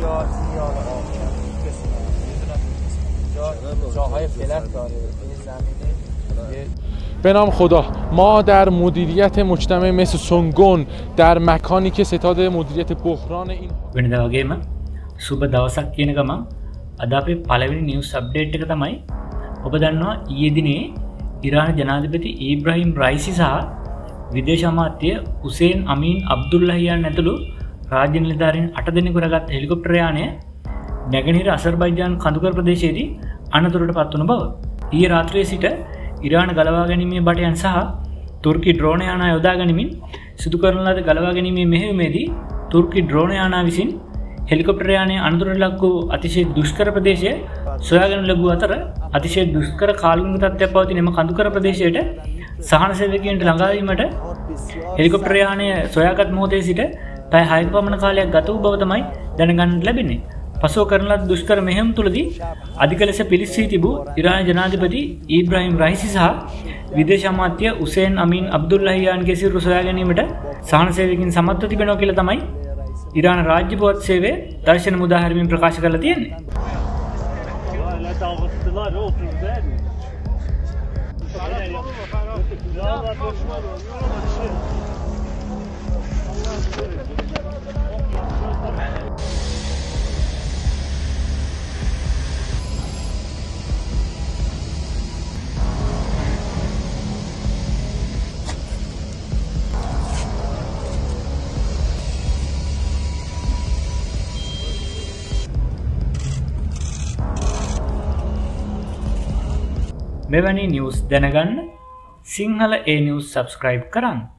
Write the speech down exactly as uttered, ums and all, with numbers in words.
میان آخر قسمت میدونم جاهای فلت داره این زمینه. به نام خدا ما در مدیریت مجتمع مثل سونگون در مکانی که ستاد مدیریت بحران این වෙනදා වගේම සුබ දවසක් කියන ගමන් අද අපේ පළවෙනි නිවුස් අප්ඩේට් එක තමයි ඔබ දන්නවා ඊයේ දිනේ ඉරාන ජනාධිපති ඊබ්‍රහීම් රයිසි සහ විදේශ අමාත්‍ය හුසේන් අමීන් අබ්දුල්ලාහියන් ඇතුළු රාජ්‍ය නිලධාරීන් අට දෙනෙකු රැගත් හෙලිකොප්ටර් යානය නැගෙනහිර අසර්බයිජාන් කඳුකර ප්‍රදේශයේදී අනතුරට පත් වුණ බව. ඊයේ රාත්‍රියේ සිට ඉරාන ගලවා ගැනීමේ බටයන් සහ තුර්කි ඩ්‍රෝන යානා යොදා ගැනීමෙන් සිදු කරන ලද ගලවා ගැනීමේ මෙහෙයුමේදී තුර්කි ඩ්‍රෝන යානා විසින් හෙලිකොප්ටර් යානයේ අනතුරට ලක් වූ අතිශය දුෂ්කර ප්‍රදේශය සොයාගෙන ලැබුව අතර අතිශය දුෂ්කර කාලුණු තත්ත්වයක් පවතින එම කඳුකර ප්‍රදේශයට සහන සේවකයන්ට ළඟා වීමට හෙලිකොප්ටර් යානය සොයාගත් මොහොතේ සිට පැය හයක පමණ කාලයක් ගත වූ බව තමයි දැනගන්නට ලැබෙන්නේ. පසුව කරන ලද දුෂ්කර මෙහෙයුම් තුළදී අධික ලෙස පිළිස්සී තිබූ ඉරාන ජනාධිපති ඊබ්‍රහීම් රයිසි සහ විදේශ අමාත්‍ය හුසේන් අමීන් අබ්දුල්ලාහියන්ගේ සිරුර සොයා ගැනීමට සහන සේවකයන් සමත්ව තිබෙනවා කියලා තමයි ඉරාන රාජ්‍ය පුවත් සේවය දර්ශන මුදාහැරීමෙන් ප්‍රකාශ කරලා තියෙන්නේ. මෙවැනි නිවුස් දැනගන්න සිංහල A News subscribe කරන්න.